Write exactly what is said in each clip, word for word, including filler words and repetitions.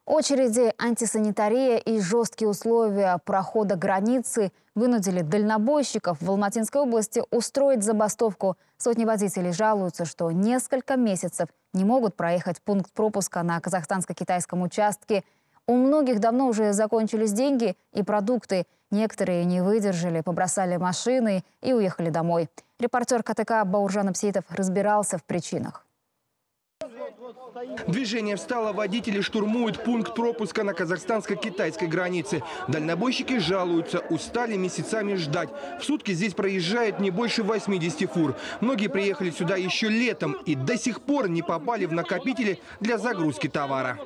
Очереди, антисанитария и жесткие условия прохода границы вынудили дальнобойщиков в Алматинской области устроить забастовку. Сотни водителей жалуются, что несколько месяцев не могут проехать пункт пропуска на казахстанско-китайском участке. У многих давно уже закончились деньги и продукты. Некоторые не выдержали, побросали машины и уехали домой. Репортер КТК Бауржан Апсеитов разбирался в причинах. Движение встало, водители штурмуют пункт пропуска на казахстанско-китайской границе. Дальнобойщики жалуются, устали месяцами ждать. В сутки здесь проезжает не больше восьмидесяти фур. Многие приехали сюда еще летом и до сих пор не попали в накопители для загрузки товара.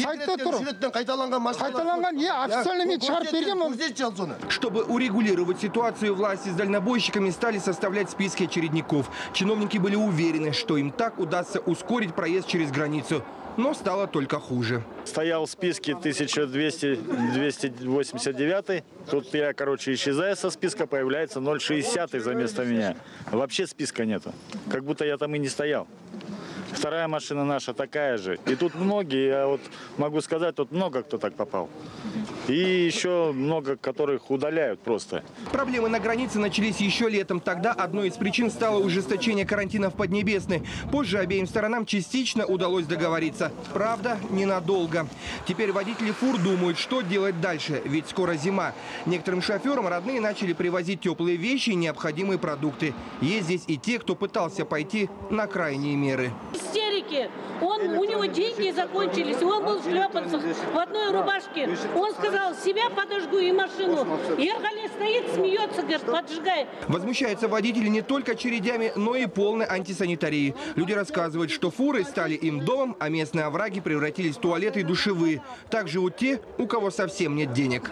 Чтобы урегулировать ситуацию, власти с дальнобойщиками стали составлять списки очередников. Чиновники были уверены, что им так удастся ускорить проезд через границу. Но стало только хуже. Стоял в списке тысяча двести двести восемьдесят девять. Тут я, короче, исчезаю со списка, появляется ноль шестьдесят за место меня. Вообще списка нету. Как будто я там и не стоял. Вторая машина наша такая же. И тут многие, я вот могу сказать, тут много кто так попал. И еще много, которых удаляют просто. Проблемы на границе начались еще летом. Тогда одной из причин стало ужесточение карантина в Поднебесной. Позже обеим сторонам частично удалось договориться. Правда, ненадолго. Теперь водители фур думают, что делать дальше. Ведь скоро зима. Некоторым шоферам родные начали привозить теплые вещи и необходимые продукты. Есть здесь и те, кто пытался пойти на крайние меры. Истерики. Он, у него деньги закончились, он был в шлепанцах, в одной рубашке. Он сказал, себя подожгу и машину. Ергали стоит, смеется, говорит, поджигай. Возмущаются водители не только очередями, но и полной антисанитарией. Люди рассказывают, что фуры стали им домом, а местные овраги превратились в туалеты и душевые. Так живут те, у кого совсем нет денег.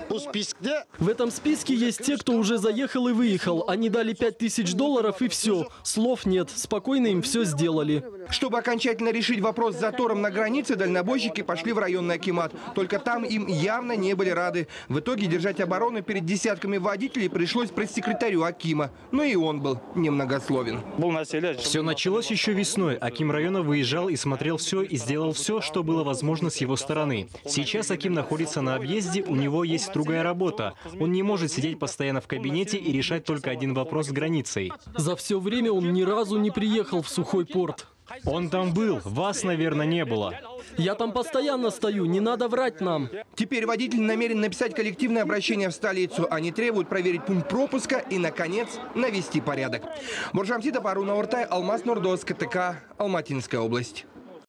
В этом списке есть те, кто уже заехал и выехал. Они дали пять тысяч долларов и все. Слов нет. Спокойно им все сделали. Чтобы окончательно решить вопрос с затором на границе, дальнобойщики пошли в районный акимат. Только там им явно не были рады. В итоге держать оборону перед десятками водителей пришлось пресс-секретарю акима. Но и он был немногословен. Все началось еще весной. Аким района выезжал и смотрел все и сделал все, что было возможно с его стороны. Сейчас аким находится на объезде, у него есть другая работа. Он не может сидеть постоянно в кабинете и решать только один вопрос с границей. За все время он ни разу не приехал в сухой порт. Он там был, вас, наверное, не было. Я там постоянно стою, не надо врать нам. Теперь водитель намерен написать коллективное обращение в столицу. Они требуют проверить пункт пропуска и, наконец, навести порядок. Бауржан Апсеитов, Алмаз Нурдос, КТК, Алматинская область.